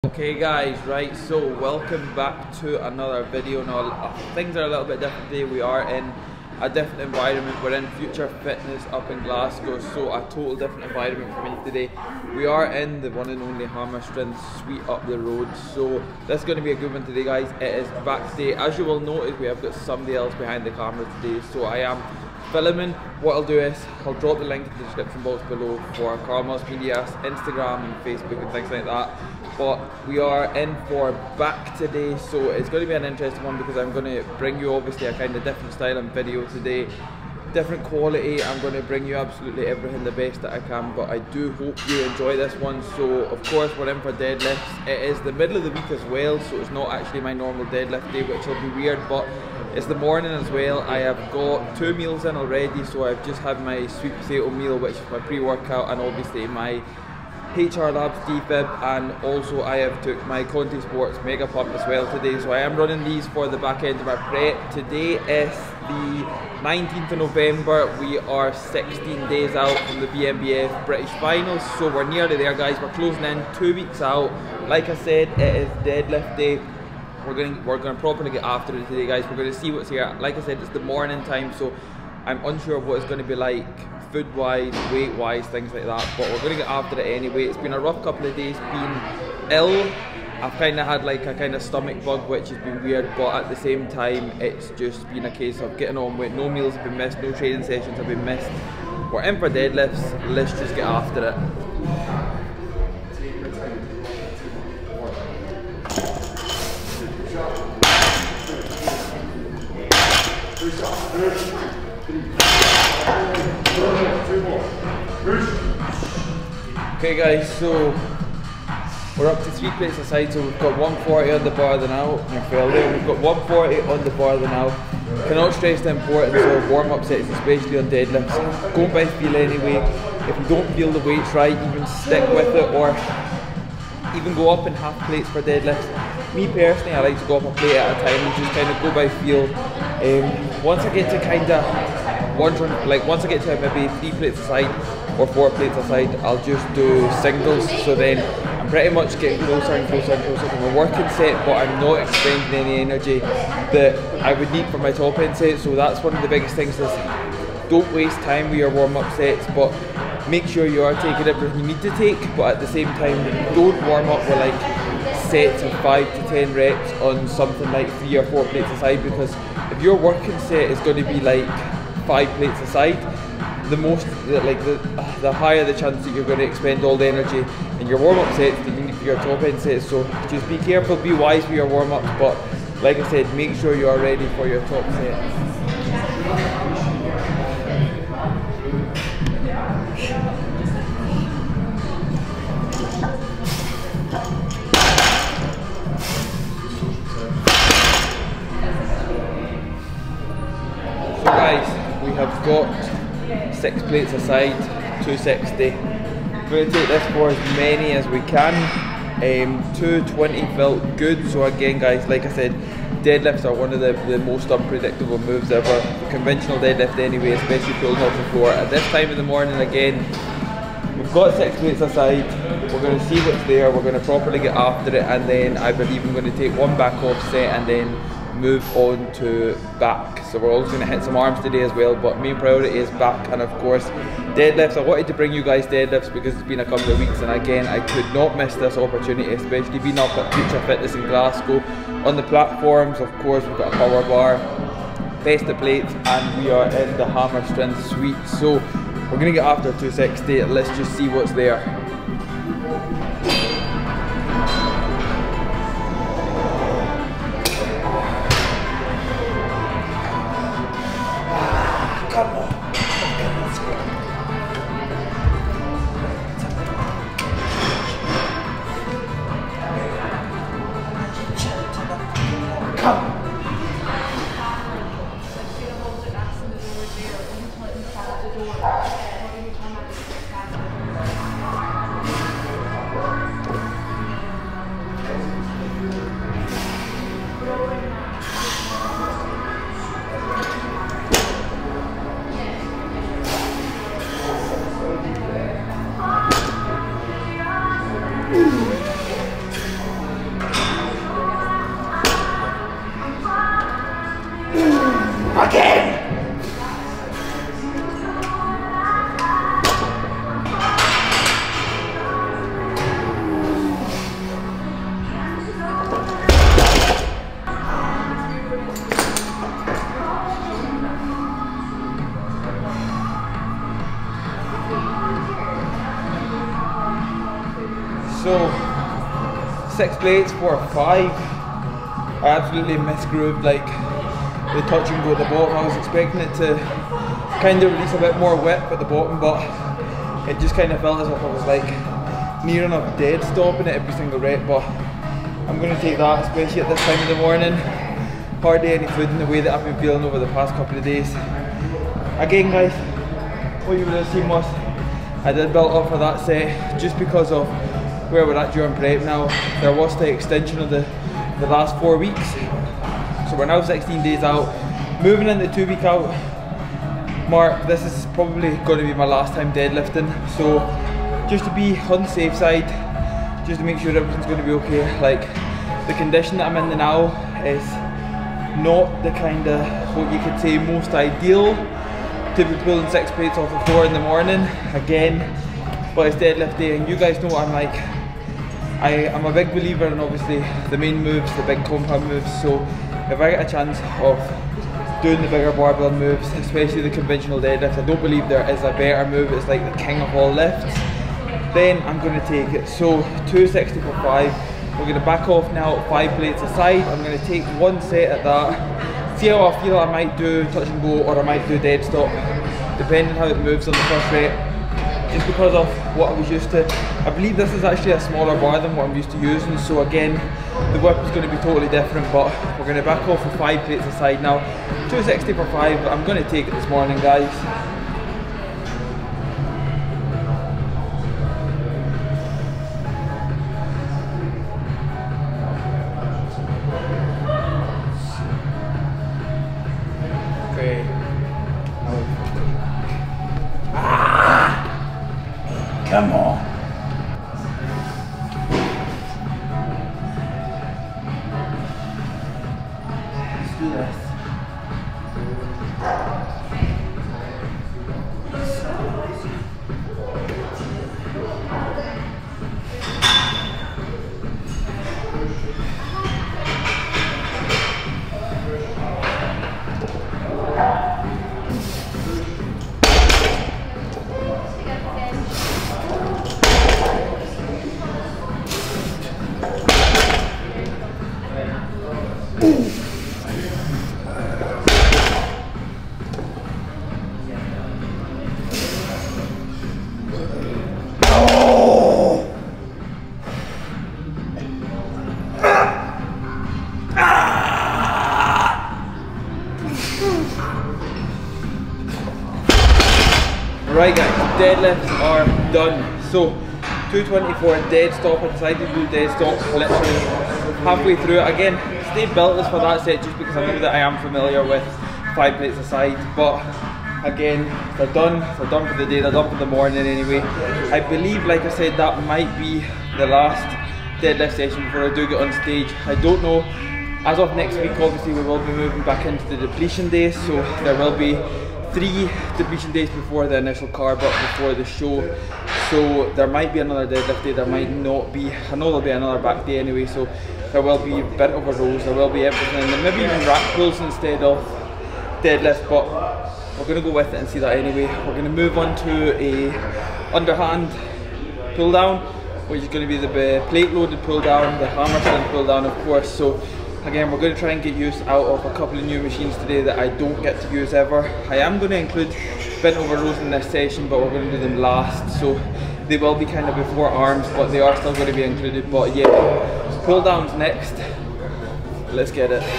Okay guys, right, so welcome back to another video. Now things are a little bit different today. We are in a different environment. We're in Future Fitness up in Glasgow, so a total different environment for me today. We are in the one and only Hammer Strength suite up the road, so this is going to be a good one today guys. It is back today. As you will notice, we have got somebody else behind the camera today, so I am filming. What I'll do is I'll drop the link in the description box below for Karl Moss Media's Instagram and Facebook and things like that. But we are in for back today, so it's going to be an interesting one because I'm going to bring you obviously a kind of different style and video today, different quality. I'm going to bring you absolutely everything the best that I can, but I do hope you enjoy this one. So of course we're in for deadlifts. It is the middle of the week as well, so it's not actually my normal deadlift day, which will be weird, but it's the morning as well. I have got 2 meals in already, so I've just had my sweet potato meal, which is my pre-workout, and obviously my HR Labs defib, and also I have took my Conti Sports Mega Pump as well today, so I am running these for the back end of my prep. Today is the 19th of November. We are 16 days out from the BNBF British Finals, so we're nearly there guys. We're closing in 2 weeks out. Like I said, it is deadlift day. We're going to properly get after it today guys. We're going to see what's here. Like I said, it's the morning time, so I'm unsure what it's going to be like food wise, weight wise, things like that, but we're going to get after it anyway. It's been a rough couple of days being ill. I've kind of had like a kind of stomach bug, which has been weird, but at the same time it's just been a case of getting on with. No meals have been missed, no training sessions have been missed. We're in for deadlifts. Let's just get after it. Okay guys, so we're up to 3 plates a side, so we've got 140 on the bar the now, we've got 140 on the bar the now. Cannot stress the importance of warm-up sets, especially on deadlifts. Go by feel anyway. If you don't feel the weights right, even stick with it, or even go up in half plates for deadlifts. Me personally, I like to go up a plate at a time and just kind of go by feel. Once I get to kind of once I get to maybe 3 plates a side or 4 plates a side, I'll just do singles. So then I'm pretty much getting closer and closer and closer to my working set, but I'm not expending any energy that I would need for my top end set. So that's one of the biggest things, is don't waste time with your warm-up sets, but make sure you are taking everything you need to take, but at the same time don't warm up with like sets of 5 to 10 reps on something like 3 or 4 plates a side, because if your working set is going to be like 5 plates a side, the higher the chance that you're going to expend all the energy in your warm-up sets that you need for your top end sets. So just be careful, be wise with your warm-ups, but like I said, make sure you are ready for your top set. So guys, we have got 6 plates aside, 260. We're going to take this for as many as we can. 220 felt good. So again guys, like I said, deadlifts are one of the most unpredictable moves ever. The conventional deadlift anyway, especially pulling off the floor. At this time of the morning again, we've got 6 plates aside. We're going to see what's there, we're going to properly get after it, and then I believe I'm going to take 1 back off set and then move on to back. So we're also going to hit some arms today as well, but main priority is back, and of course deadlifts. I wanted to bring you guys deadlifts because it's been a couple of weeks, and again I could not miss this opportunity, especially being up at Future Fitness in Glasgow. On the platforms, of course, we've got a power bar, Festa plates, and we are in the Hammer Strength suite. So we're going to get after 260. Let's just see what's there. 6 plates for 5. I absolutely misgrooved like the touch and go at the bottom. I was expecting it to kind of release a bit more whip at the bottom, but it just kind of felt as if I was like near enough dead stopping at every single rep. But I'm going to take that, especially at this time of the morning. Hardly any food in the way that I've been feeling over the past couple of days. Again guys, what you would have seen was I did build up for that set just because of where we're at during prep now. There was the extension of the last 4 weeks. So we're now 16 days out, moving into the 2 week out mark. This is probably going to be my last time deadlifting. So just to be on the safe side, just to make sure everything's going to be okay. Like the condition that I'm in now is not the kind of, what you could say, most ideal to be pulling 6 plates off the floor in the morning again, but it's deadlift day and you guys know what I'm like. I'm a big believer in obviously the main moves, the big compound moves, so if I get a chance of doing the bigger barbell moves, especially the conventional deadlift, I don't believe there is a better move, it's like the king of all lifts, then I'm going to take it. So 260 for 5, we're going to back off now, 5 plates aside. I'm going to take 1 set at that, see how I feel. I might do touch and go or I might do dead stop, depending how it moves on the first rep, just because of what I was used to. I believe this is actually a smaller bar than what I'm used to using, so again the whip is going to be totally different, but we're going to back off with 5 plates aside now. 260 for 5, I'm going to take it this morning guys. Okay. Come on. Let's do this. Right guys, deadlifts are done. So 224 dead stop. I decided to do dead stop literally halfway through it. Again, stayed beltless for that set just because I know that I am familiar with 5 plates aside. But again, they're done for the day, they're done for the morning anyway. I believe, like I said, that might be the last deadlift session before I do get on stage. I don't know. As of next week, obviously we will be moving back into the depletion days, so there will be 3 depletion days before the initial carb up before the show. So there might be another deadlift day, there might not be. I know there'll be another back day anyway, so there will be bent over rows, there will be everything, and maybe even rack pulls instead of deadlift, but we're going to go with it and see that anyway. We're going to move on to a underhand pull down, which is going to be the plate loaded pull down, the hammerstand pull down of course. So again, we're going to try and get use out of a couple of new machines today that I don't get to use ever. I am going to include bent over rows in this session, but we're going to do them last, so they will be kind of before arms, but they are still going to be included. But yeah, pull downs next. Let's get it.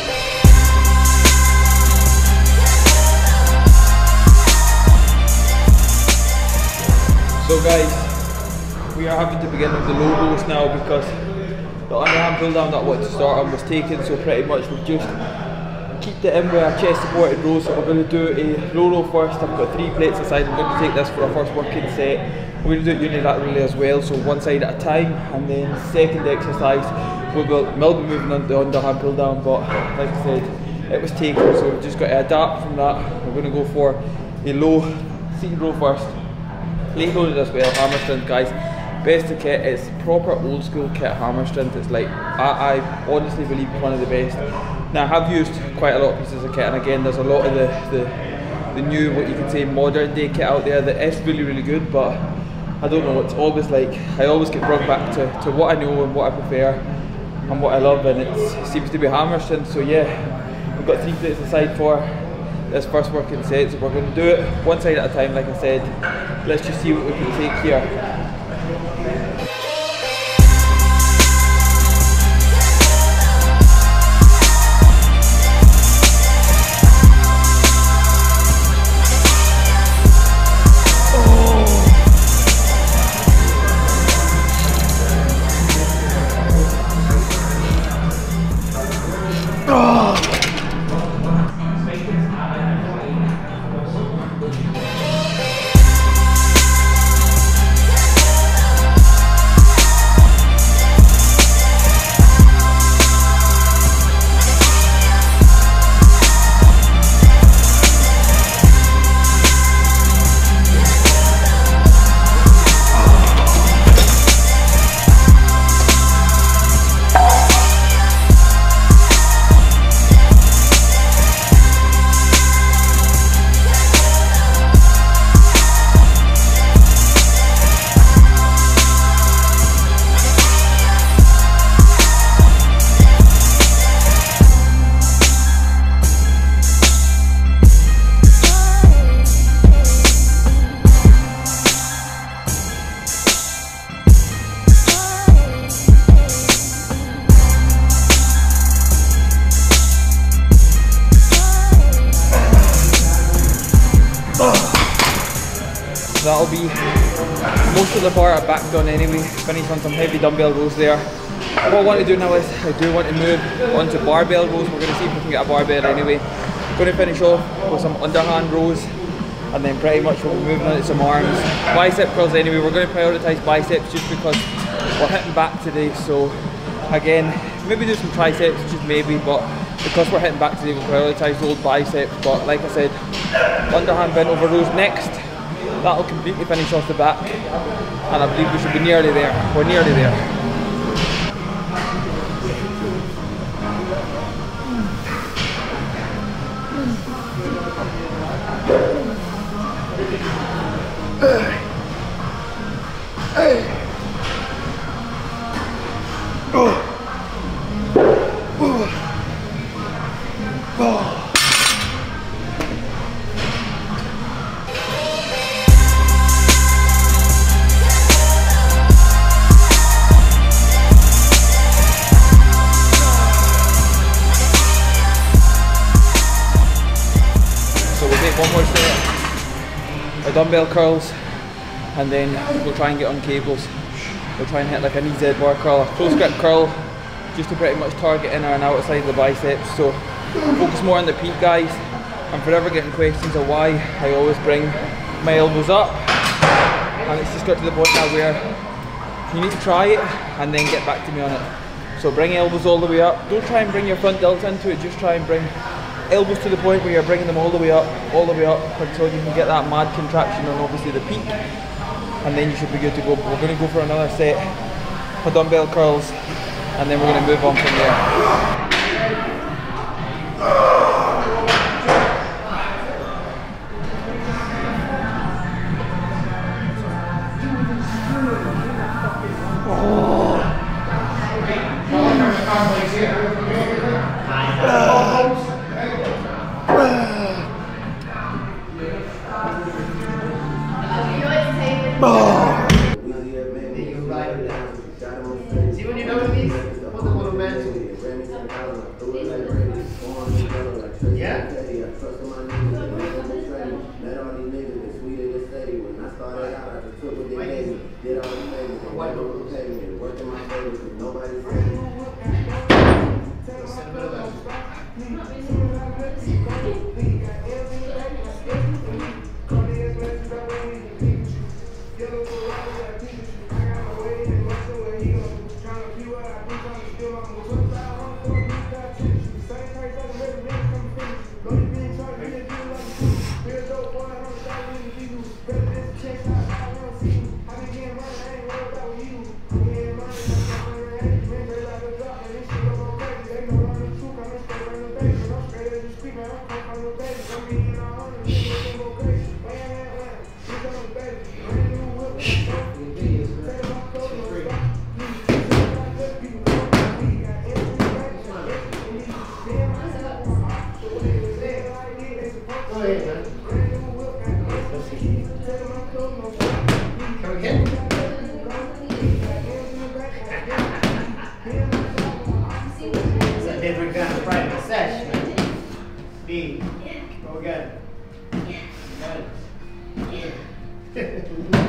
So guys, we are having to begin with the low rows now because the underhand pull down that I wanted to start on was taken, so pretty much we've just kept it in with our chest supported rows. So we're going to do a low row first. I've got 3 plates aside. I'm going to take this for our first working set. We're going to do it unilaterally as well, so one side at a time, and then second exercise we'll be moving on the underhand pull down, but like I said, it was taken, so we've just got to adapt from that. We're going to go for a low seated row first, plate loaded as well, hammer strength guys. Best of kit, it's proper old school kit hammer strength. It's like, I honestly believe it's one of the best. Now I have used quite a lot of pieces of kit, and again there's a lot of the new, what you can say, modern day kit out there that is really good, but I don't know, it's always like, I always get brought back to what I know and what I prefer and what I love, and it seems to be Hammerstein. So yeah, we've got 3 plates aside for this first working set, so we're going to do it one side at a time like I said. Let's just see what we can take here. That'll be most of the part I backed on anyway. Finish on some heavy dumbbell rows there. What I want to do now is I do want to move onto barbell rows. We're going to see if we can get a barbell anyway. Going to finish off with some underhand rows, and then pretty much we'll be moving on to some arms. Bicep curls anyway. We're going to prioritise biceps just because we're hitting back today. So again, maybe do some triceps, just maybe, but because we're hitting back today, we'll prioritise old biceps. But like I said, underhand bent over rows next. That'll completely finish off the back, and I believe we should be nearly there. We're nearly there. One more set of dumbbell curls, and then we'll try and get on cables. We'll try and hit like an EZ bar curl, a close grip curl, just to pretty much target inner and outside of the biceps. So focus more on the peak, guys. And for ever getting questions of why, I always bring my elbows up, and it's just got to the point now where you need to try it and then get back to me on it. So bring elbows all the way up. Don't try and bring your front delts into it, just try and bring elbows to the point where you're bringing them all the way up until you can get that mad contraction on obviously the peak, and then you should be good to go. But we're going to go for another set of dumbbell curls, and then we're going to move on from there. See when you know these? Put them on the mantle. Yeah? different kind of private session. B. Go again. Good.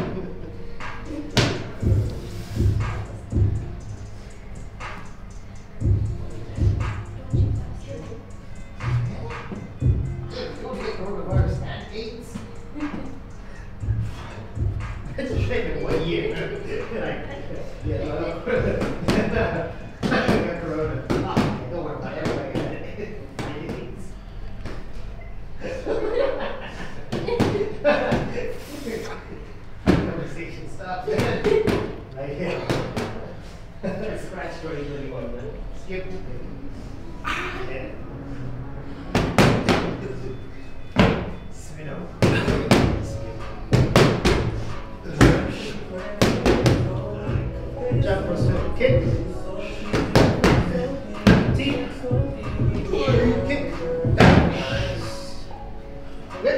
Coronavirus at 8. It's a shame in 1 year. Yeah, I got corona. Don't worry about it. Everybody got it. Conversation stop. Right here. Scratch story really well, man. Skip. Yeah. Jump for kick. Deep. Kick. Good.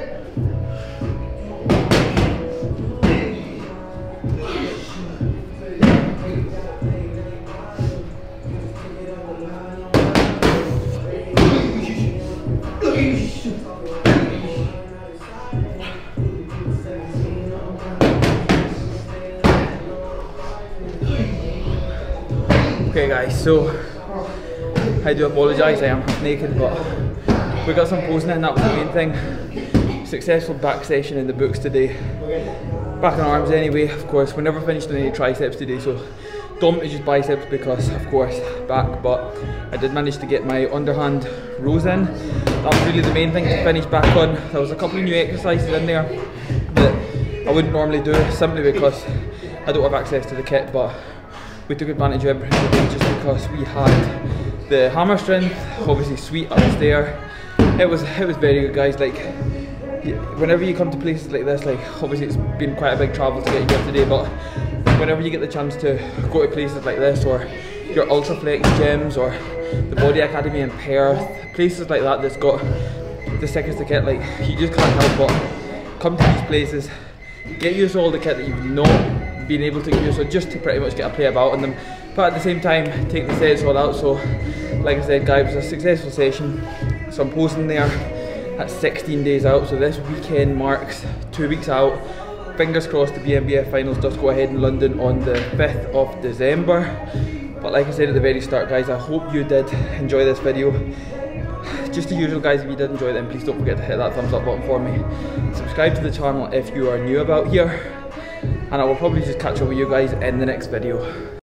Okay guys, so I do apologise, I am half naked, but we got some posing in, that was the main thing. Successful back session in the books today. Back and arms anyway, of course. We never finished doing any triceps today, so dominantly just biceps because, of course, back. But I did manage to get my underhand rows in. That was really the main thing to finish back on. There was a couple of new exercises in there that I wouldn't normally do, simply because I don't have access to the kit, but we took advantage of everything today just because we had the hammer strength, obviously sweet upstairs. It was very good, guys. Like, whenever you come to places like this, like obviously it's been quite a big travel to get here today, but whenever you get the chance to go to places like this, or your Ultraflex gyms, or the Body Academy in Perth, places like that that's got the sickest of kit, like you just can't help but come to these places, get used to all the kit that you've not been able to get used to, just to pretty much get a play about in them, but at the same time take the sets all out. So like I said, guys, it was a successful session. So I'm posting there at 16 days out, so this weekend marks 2 weeks out. Fingers crossed the BNBF finals does go ahead in London on the 5th of December. But like I said at the very start, guys, I hope you did enjoy this video. Just the usual, guys, if you did enjoy it, then please don't forget to hit that thumbs up button for me. Subscribe to the channel if you are new about here, and I will probably just catch up with you guys in the next video.